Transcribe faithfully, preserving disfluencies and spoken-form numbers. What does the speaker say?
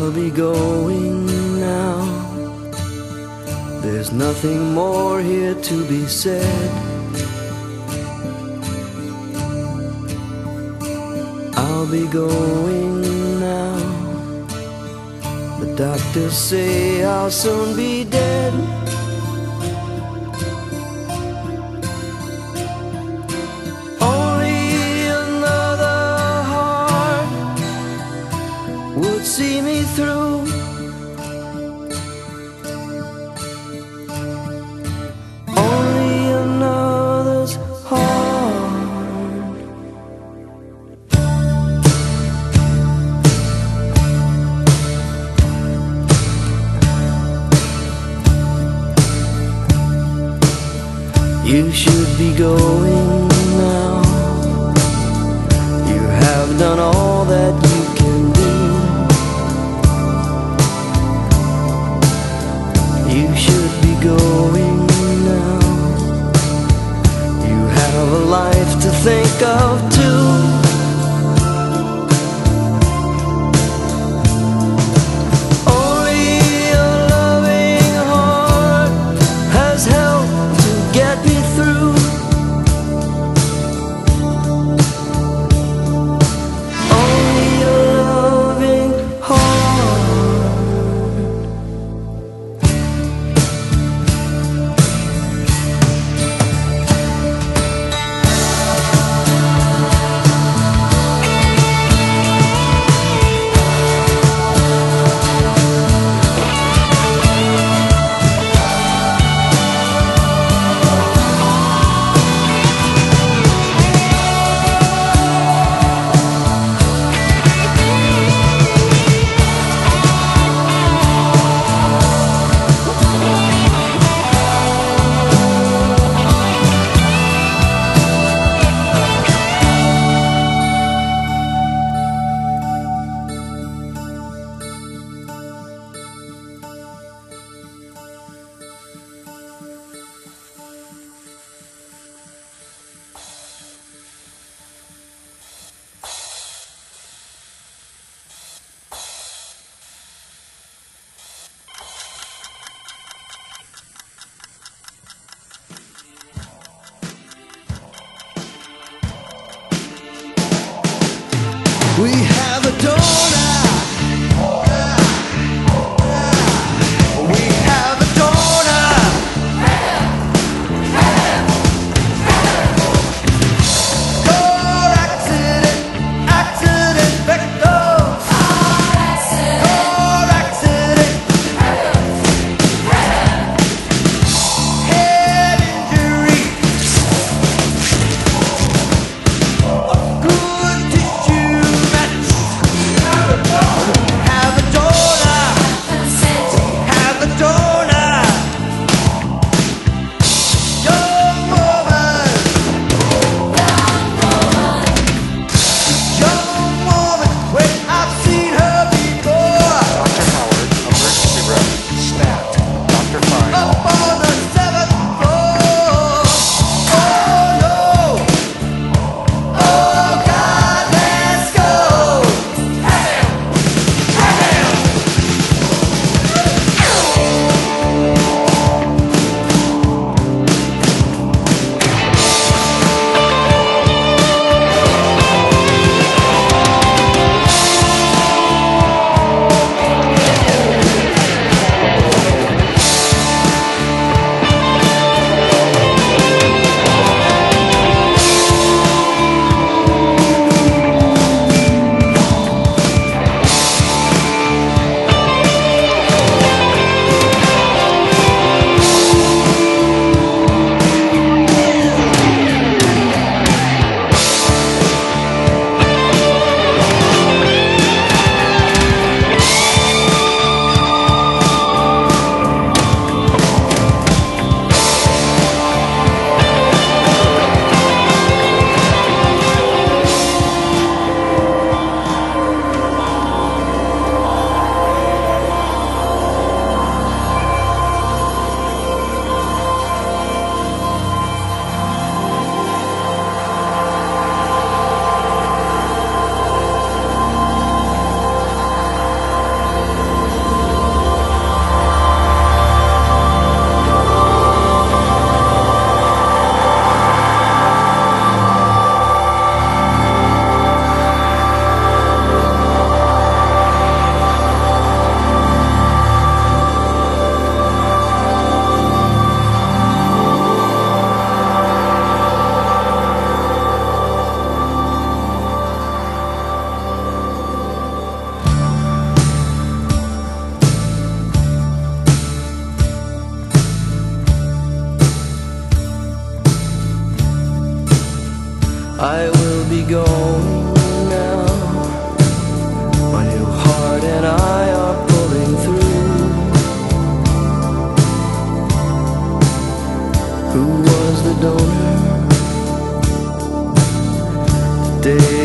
I'll be going now. There's nothing more here to be said. I'll be going now. The doctors say I'll soon be dead. Only another heart would see me through. Only another's heart. You should be going now. You have done all that you can do. You should be going now. You have a life to think of too. Only a loving heart has helped to get me through. I will be going now. My new heart and I are pulling through. Who was the donor? Today